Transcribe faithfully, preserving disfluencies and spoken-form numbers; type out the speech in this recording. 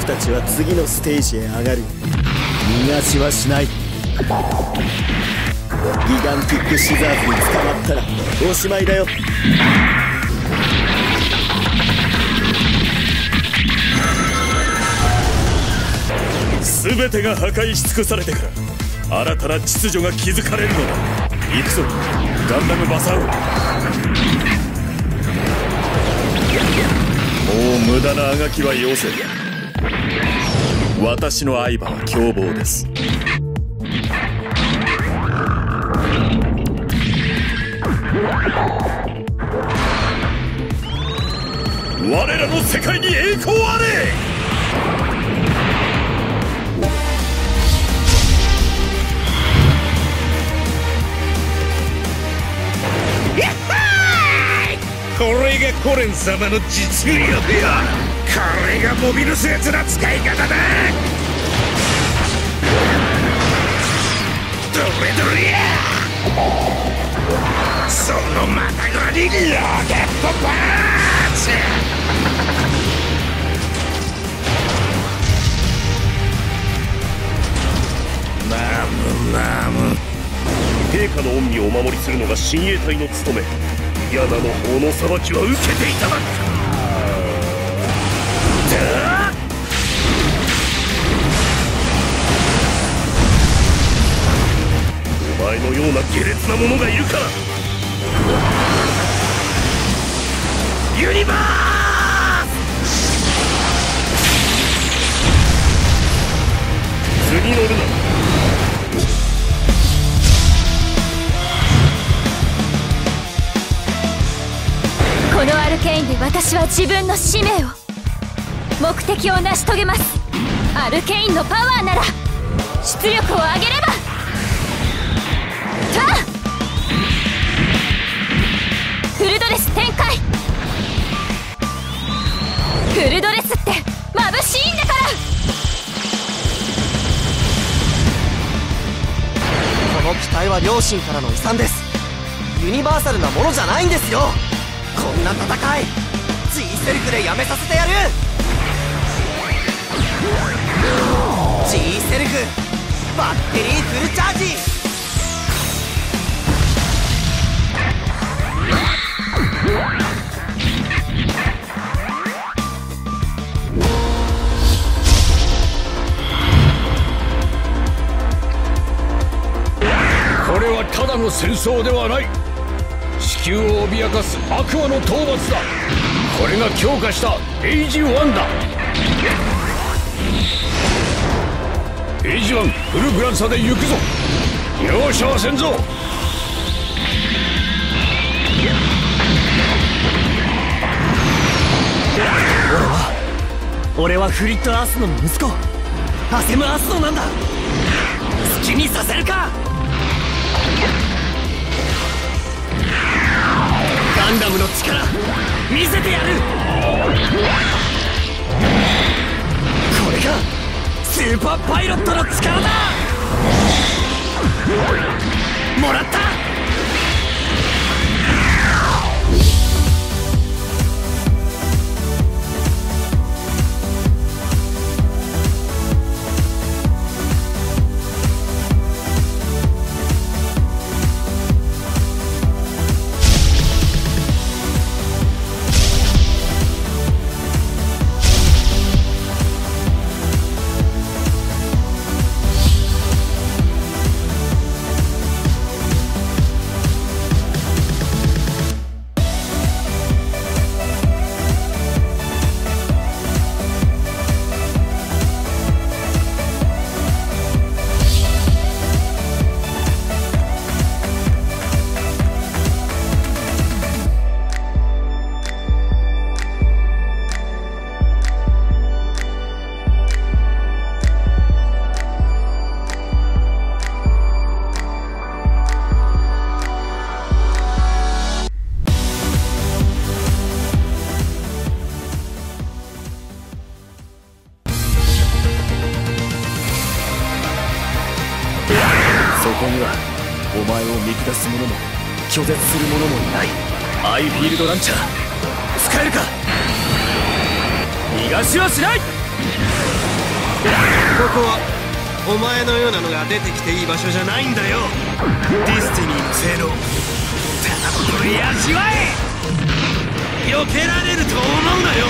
たちは次のステージへ上がる。逃がしはしない。ギガンティックシザーズに捕まったらおしまいだよ。 全てが破壊し尽くされてから新たな秩序が築かれるのだ。行くぞガンダムバサウ。もう無駄なあがきはよせ。私の愛馬は凶暴です。我らの世界に栄光あれ。 これがコレン様の実力よ。これがモビルスーツの使い方だ。どれどれや。そのまたごにロケットパンチ。ナムナム。 陛下の恩義をお守りするのが親衛隊の務め。ヤナの法の裁きは受けていただく。お前のような下劣な者がいるから。ユニバース。図に乗るな。 このアルケインで私は自分の使命を目的を成し遂げます。アルケインのパワーなら出力を上げれば。ターンフルドレス展開。フルドレスって眩しいんだから。 この機体は両親からの遺産です。ユニバーサルなものじゃないんですよ。こんな戦い G セルフでやめさせてやる。 G セルフバッテリーフルチャージ。 これはただの戦争ではない。地球を脅かす悪魔の討伐だ。これが強化したエイジワンだ。エイジワンフルグランサで行くぞ。容赦はせんぞ。 俺は俺はフリット・アースノの息子アセム・アースノなんだ。好きにさせるか。ガンダムの力見せてやる。これがスーパーパイロットの力だ。もらった。 そこにはお前を見下す者も拒絶する者もいない。アイフィールドランチャー使えるか。逃がしはしない。 こはお前のようなのが出てきていい場所じゃないんだよ。ディスティニーの性能たっぷり味わえ。避けられると思うなよ。